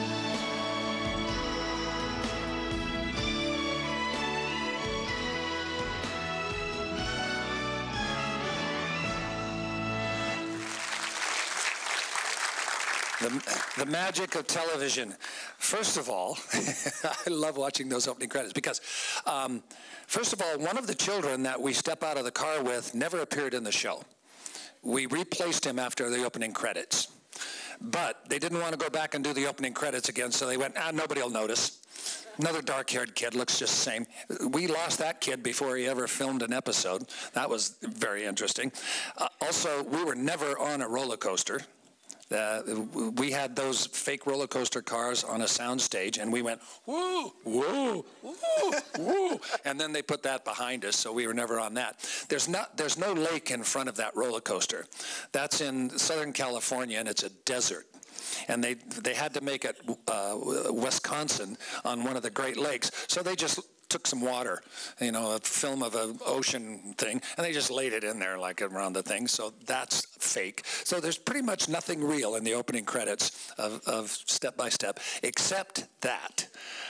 The, the magic of television. First of all, I love watching those opening credits because, um, first of all, one of the children that we step out of the car with never appeared in the show. We replaced him after the opening credits. But they didn't want to go back and do the opening credits again, so they went, ah, nobody will notice. Another dark-haired kid, looks just the same. We lost that kid before he ever filmed an episode. That was very interesting. Uh, also, we were never on a roller coaster. Uh, we had those fake roller coaster cars on a sound stage, and we went, woo, woo, woo, woo. And then they put that behind us, so we were never on that. There's not, there's no lake in front of that roller coaster. That's in Southern California, and it's a desert. And they, they had to make it uh, Wisconsin on one of the Great Lakes. So they just took some water, you know, a film of an ocean thing, and they just laid it in there like around the thing. So that's fake. So there's pretty much nothing real in the opening credits of, of Step by Step, except that.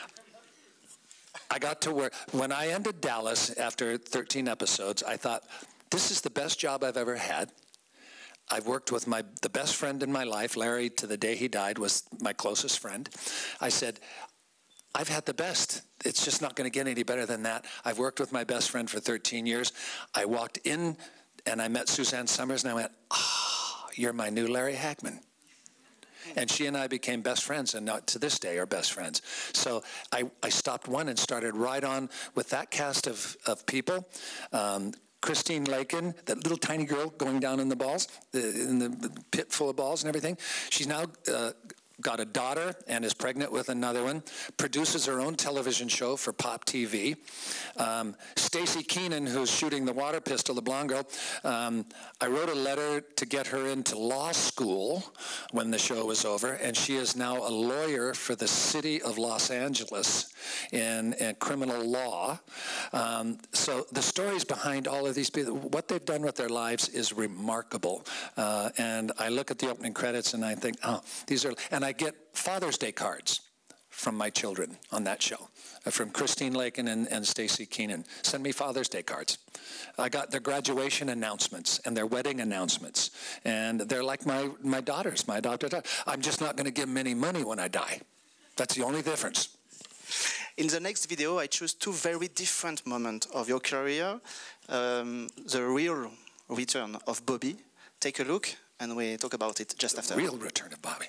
I got to work. When I ended Dallas after thirteen episodes, I thought, this is the best job I've ever had. I've worked with my the best friend in my life. Larry, to the day he died, was my closest friend. I said, I've had the best. It's just not going to get any better than that. I've worked with my best friend for thirteen years. I walked in and I met Suzanne Summers and I went, ah, oh, you're my new Larry Hagman. And she and I became best friends, and not to this day are best friends. So I, I stopped one and started right on with that cast of, of people. Um, Christine Lakin, that little tiny girl going down in the balls, the, in the pit full of balls and everything. She's now uh, got a daughter and is pregnant with another one. Produces her own television show for Pop T V. Um, Stacy Keenan, who's shooting the water pistol, the blonde girl. Um, I wrote a letter to get her into law school when the show was over, and she is now a lawyer for the city of Los Angeles in, in criminal law. Um, so the stories behind all of these people, what they've done with their lives is remarkable. Uh, and I look at the opening credits and I think, oh, these are, and I get Father's Day cards from my children on that show, uh, from Christine Lakin and, and Stacy Keenan. Send me Father's Day cards. I got their graduation announcements and their wedding announcements. And they're like my, my daughters, my adopted daughter. I'm just not going to give them any money when I die. That's the only difference. In the next video, I choose two very different moments of your career. Um, the real return of Bobby. Take a look, and we talk about it just after. The real return of Bobby.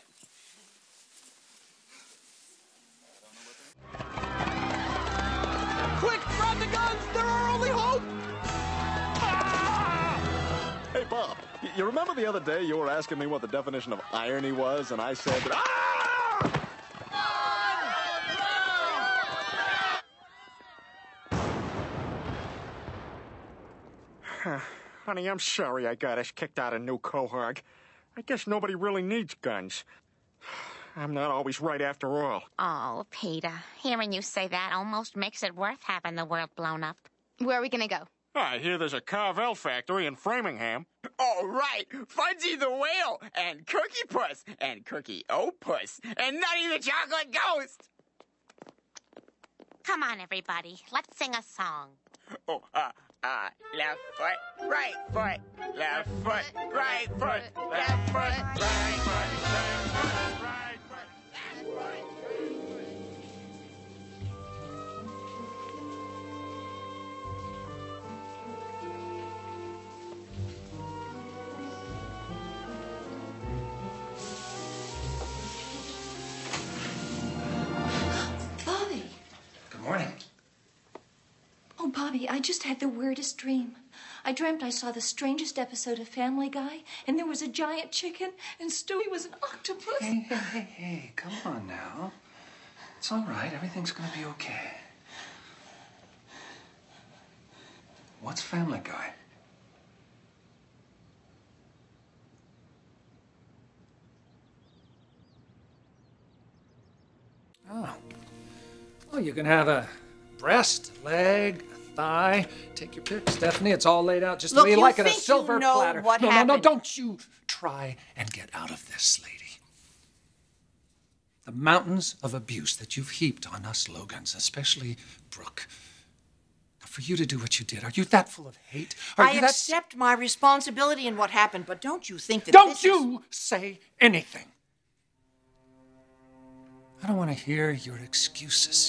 Quick, grab the guns! They're our only hope! Ah! Hey, Bob, y- you remember the other day you were asking me what the definition of irony was, and I said that... Ah! Honey, I'm sorry I got us kicked out of New Cohog. I guess nobody really needs guns. I'm not always right after all. Oh, Peter, hearing you say that almost makes it worth having the world blown up. Where are we gonna go? I hear there's a Carvel factory in Framingham. All right, Fudgy the Whale, and Cookie Puss, and Cookie Opus, and Nutty the Chocolate Ghost. Come on, everybody, let's sing a song. Oh, uh, uh, left foot, right foot, left foot, right foot, left foot, right foot, left foot, right foot, left foot. Bobby! Good morning. Oh, Bobby, I just had the weirdest dream. I dreamt I saw the strangest episode of Family Guy, and there was a giant chicken, and Stewie was an octopus. Hey, hey, hey, hey, come on now. It's all right. Everything's going to be okay. What's Family Guy? Oh. Oh, you can have a breast, leg, a thigh. Take your pick, Stephanie. It's all laid out just the Look, way you you like it, a think you silver know platter. what no, no, no, happened. don't you try and get out of this, lady. The mountains of abuse that you've heaped on us Logans, especially Brooke. Now, for you to do what you did, are you that full of hate? Are I you that... accept my responsibility in what happened, but don't you think that Don't this you is... say anything. I don't want to hear your excuses.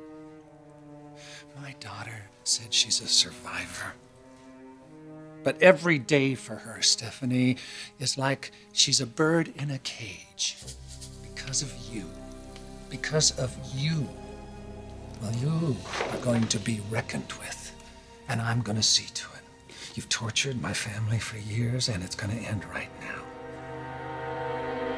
My daughter said she's a survivor. But every day for her, Stephanie, is like she's a bird in a cage. Because of you. Because of you. Well, you are going to be reckoned with. And I'm going to see to it. You've tortured my family for years, and it's going to end right now.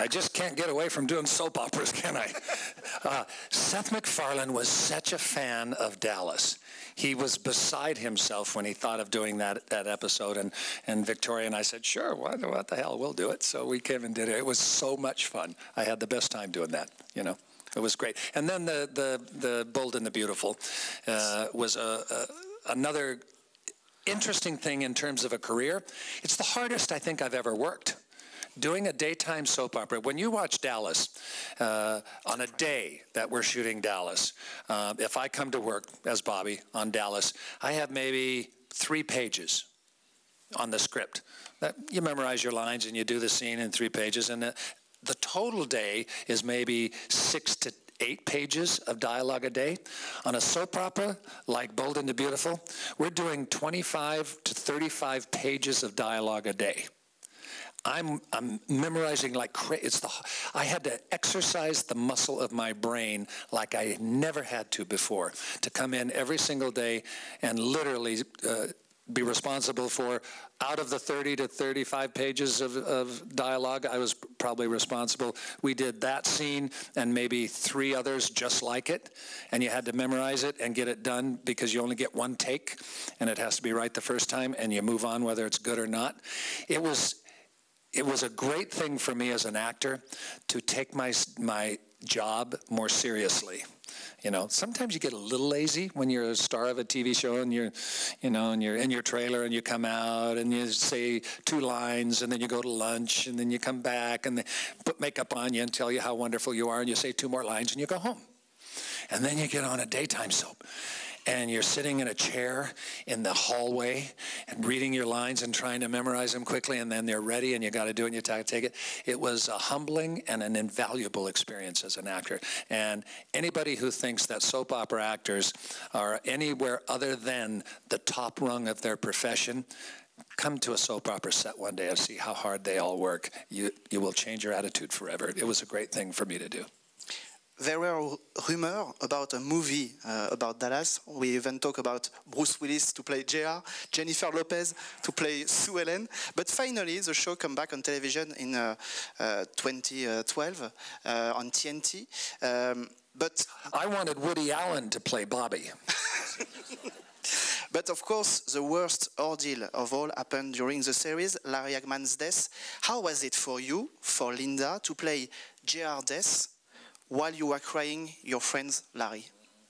I just can't get away from doing soap operas, can I? Uh, Seth MacFarlane was such a fan of Dallas. He was beside himself when he thought of doing that, that episode. And, and Victoria and I said, sure, what, what the hell, we'll do it. So we came and did it. It was so much fun. I had the best time doing that, you know. It was great. And then the, the, the Bold and the Beautiful uh, was a, a, another interesting thing in terms of a career. It's the hardest I think I've ever worked. Doing a daytime soap opera, when you watch Dallas, uh, on a day that we're shooting Dallas, uh, if I come to work as Bobby on Dallas, I have maybe three pages on the script. That you memorize your lines and you do the scene in three pages, and the, the total day is maybe six to eight pages of dialogue a day. On a soap opera like Bold and the Beautiful, we're doing twenty-five to thirty-five pages of dialogue a day. I'm, I'm memorizing like crazy. It's the, I had to exercise the muscle of my brain like I never had to before, to come in every single day and literally uh, be responsible for, out of the thirty to thirty-five pages of, of dialogue, I was probably responsible. We did that scene and maybe three others just like it, and you had to memorize it and get it done because you only get one take, and it has to be right the first time, and you move on whether it's good or not. It was... It was a great thing for me as an actor to take my my job more seriously. You know, sometimes you get a little lazy when you're a star of a T V show and you're, you know, and you're in your trailer and you come out and you say two lines and then you go to lunch and then you come back and they put makeup on you and tell you how wonderful you are and you say two more lines and you go home. And then you get on a daytime soap. And you're sitting in a chair in the hallway and reading your lines and trying to memorize them quickly, and then they're ready and you got to do it and you gotta take it. It was a humbling and an invaluable experience as an actor. And anybody who thinks that soap opera actors are anywhere other than the top rung of their profession, come to a soap opera set one day and see how hard they all work. You, you will change your attitude forever. It was a great thing for me to do. There were rumors about a movie uh, about Dallas. We even talk about Bruce Willis to play J R, Jennifer Lopez to play Sue Ellen. But finally, the show came back on television in uh, uh, twenty twelve uh, on T N T. Um, but I wanted Woody Allen to play Bobby. But of course, the worst ordeal of all happened during the series, Larry Hagman's death. How was it for you, for Linda, to play J R death while you were crying your friend's Larry?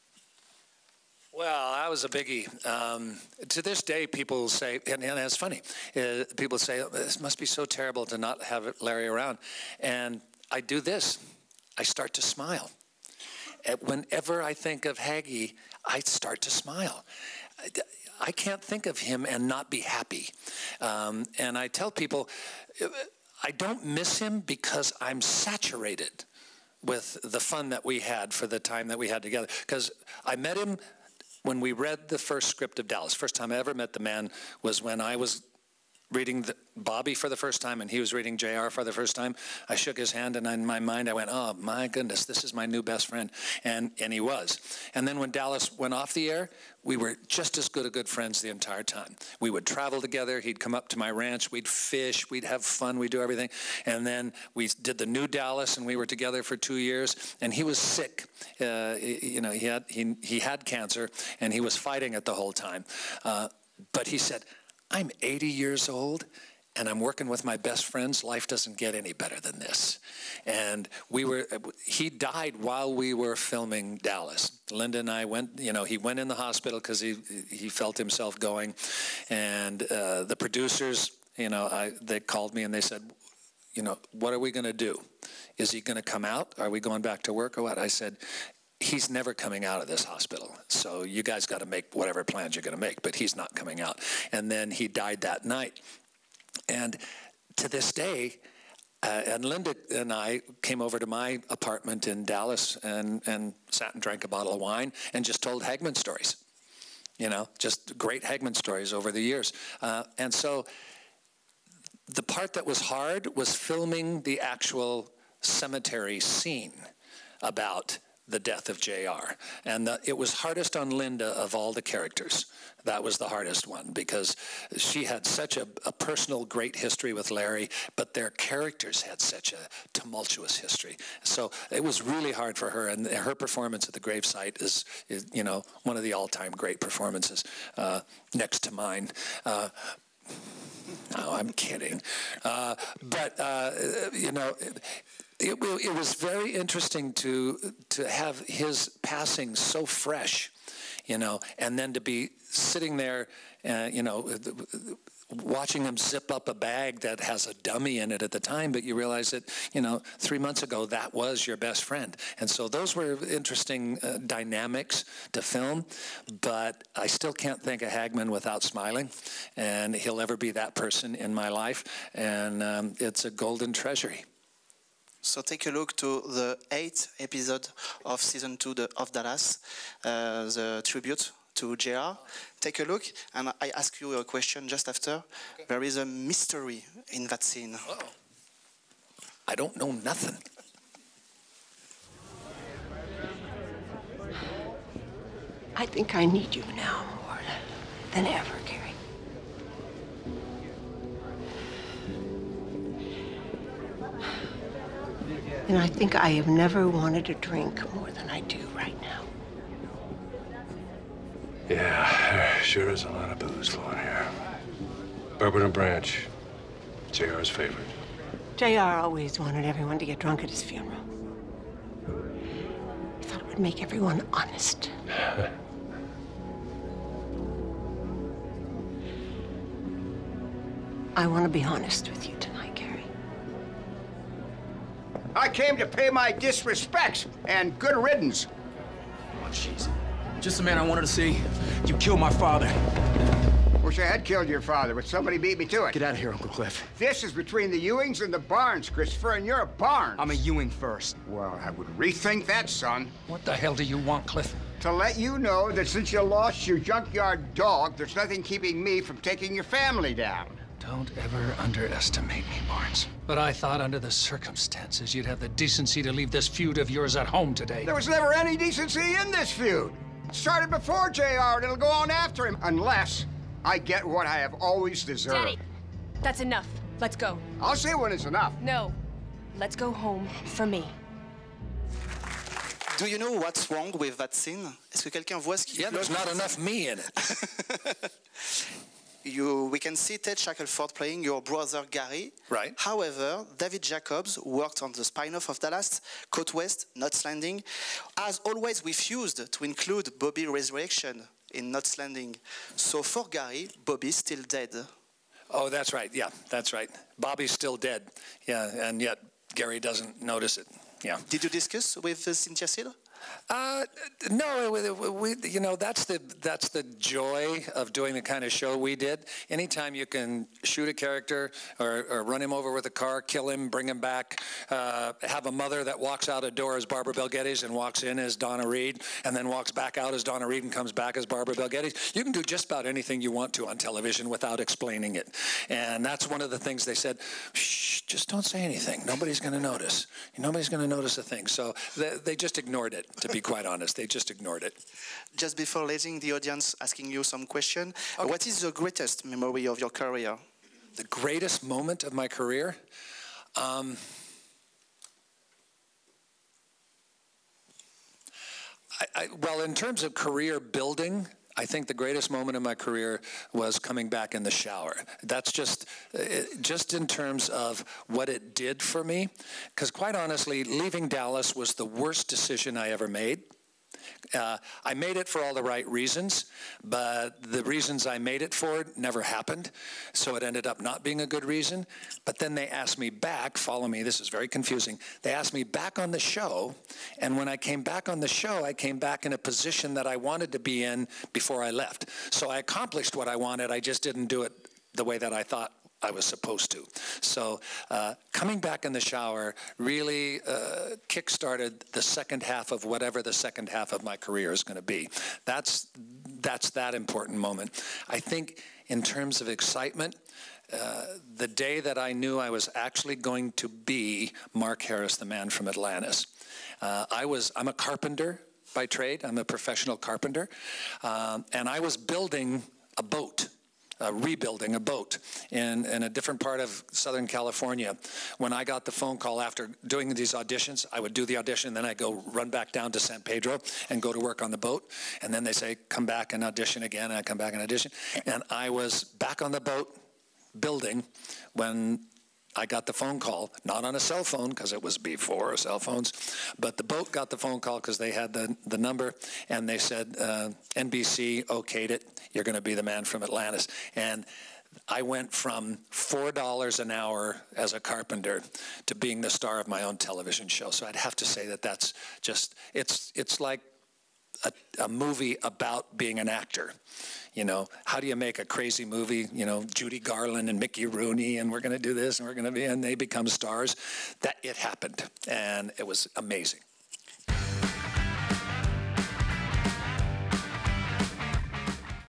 Well, that was a biggie. Um, to this day, people say, and, and it's funny, uh, people say, this must be so terrible to not have Larry around. And I do this. I start to smile. Whenever I think of Haggy, I start to smile. I can't think of him and not be happy. Um, and I tell people, I don't miss him because I'm saturated with the fun that we had for the time that we had together. Because I met him when we read the first script of Dallas. First time I ever met the man was when I was reading the Bobby for the first time and he was reading J R for the first time. I shook his hand and in my mind I went, oh my goodness, this is my new best friend. And, and he was. And then when Dallas went off the air, we were just as good a good friends the entire time. We would travel together. He'd come up to my ranch. We'd fish. We'd have fun. We'd do everything. And then we did the new Dallas, and we were together for two years. And he was sick. Uh, you know, he had he he had cancer, and he was fighting it the whole time. Uh, but he said, "I'm eighty years old, and I'm working with my best friends. Life doesn't get any better than this." And we were, he died while we were filming Dallas. Linda and I went, you know, he went in the hospital because he he felt himself going. And uh, the producers, you know, I, they called me and they said, you know, what are we going to do? Is he going to come out? Are we going back to work or what? I said, he's never coming out of this hospital. So you guys got to make whatever plans you're going to make, but he's not coming out. And then he died that night. And to this day, uh, and Linda and I came over to my apartment in Dallas and, and sat and drank a bottle of wine and just told Hagman stories, you know, just great Hagman stories over the years. Uh, and so the part that was hard was filming the actual cemetery scene about the death of J R. And the, it was hardest on Linda of all the characters. That was the hardest one because she had such a, a personal great history with Larry, but their characters had such a tumultuous history. So it was really hard for her, and her performance at the gravesite is, is you know, one of the all-time great performances uh, next to mine. Uh, no, I'm kidding. Uh, but, uh, you know, it, it, it was very interesting to, to have his passing so fresh, you know, and then to be sitting there, uh, you know, watching him zip up a bag that has a dummy in it at the time, but you realize that, you know, three months ago, that was your best friend. And so those were interesting uh, dynamics to film, but I still can't think of Hagman without smiling, and he'll ever be that person in my life, and um, it's a golden treasury. So take a look to the eighth episode of season two of Dallas, uh, the tribute to J R. Take a look, and I ask you a question just after. Okay. There is a mystery in that scene. Uh-oh. I don't know nothing. I think I need you now more than ever, Gary. And I think I have never wanted a drink more than I do right now. Yeah, there sure is a lot of booze flowing here. Bourbon and Branch, J R's favorite. J R always wanted everyone to get drunk at his funeral. He thought it would make everyone honest. I want to be honest with you tonight, Gary. I came to pay my disrespects and good riddance. Oh, jeez. Just the man I wanted to see. You killed my father. Wish I had killed your father, but somebody beat me to it. Get out of here, Uncle Cliff. This is between the Ewings and the Barnes, Christopher, and you're a Barnes. I'm a Ewing first. Well, I would rethink that, son. What the hell do you want, Cliff? To let you know that since you lost your junkyard dog, there's nothing keeping me from taking your family down. Don't ever underestimate me, Barnes. But I thought under the circumstances you'd have the decency to leave this feud of yours at home today. There was never any decency in this feud. It started before J R, and it'll go on after him, unless I get what I have always deserved. Daddy, that's enough. Let's go. I'll see when it's enough. No, let's go home for me. Do you know what's wrong with that scene? Est-ce que quelqu'un voit ce qui Yeah, there's not enough me in it. You, we can see Ted Shackelford playing your brother Gary. Right. However, David Jacobs worked on the spin-off of Dallas, Coast West, Knots Landing, has always refused to include Bobby's resurrection in Knots Landing. So for Gary, Bobby's still dead. Oh, that's right. Yeah, that's right. Bobby's still dead. Yeah, and yet Gary doesn't notice it. Yeah. Did you discuss with uh, Cynthia Seal? Uh, no, we, we, you know, that's the that's the joy of doing the kind of show we did. Anytime you can shoot a character or, or run him over with a car, kill him, bring him back, uh, have a mother that walks out a door as Barbara Bel Geddes and walks in as Donna Reed, and then walks back out as Donna Reed and comes back as Barbara Bel Geddes. You can do just about anything you want to on television without explaining it. And that's one of the things they said, shh, just don't say anything. Nobody's going to notice. Nobody's going to notice a thing. So they, they just ignored it. To be quite honest, they just ignored it. Just before letting the audience asking you some question, okay. What is the greatest memory of your career? The greatest moment of my career? Um, I, I, well, in terms of career building, I think the greatest moment in my career was coming back in the shower. That's just, just in terms of what it did for me. Because quite honestly, leaving Dallas was the worst decision I ever made. Uh, I made it for all the right reasons, but the reasons I made it for never happened, so it ended up not being a good reason. But then they asked me back, follow me, this is very confusing, they asked me back on the show, and when I came back on the show, I came back in a position that I wanted to be in before I left. So I accomplished what I wanted, I just didn't do it the way that I thought I was supposed to. So uh, coming back in the shower really uh, kick-started the second half of whatever the second half of my career is going to be. That's, that's that important moment. I think in terms of excitement, uh, the day that I knew I was actually going to be Mark Harris, the Man from Atlantis. Uh, I was, I'm a carpenter by trade. I'm a professional carpenter. Um, and I was building a boat. Uh, rebuilding a boat in, in a different part of Southern California. When I got the phone call after doing these auditions, I would do the audition, then I'd go run back down to San Pedro and go to work on the boat. And then they say, come back and audition again, and I come back and audition. And I was back on the boat building when I got the phone call, not on a cell phone because it was before cell phones, but the boat got the phone call because they had the, the number, and they said, uh, N B C okayed it, you're going to be the Man from Atlantis. And I went from four dollars an hour as a carpenter to being the star of my own television show. So I'd have to say that that's just, it's, it's like a, a movie about being an actor. You know, how do you make a crazy movie? You know, Judy Garland and Mickey Rooney, and we're going to do this, and we're going to be, and they become stars. That it happened, and it was amazing.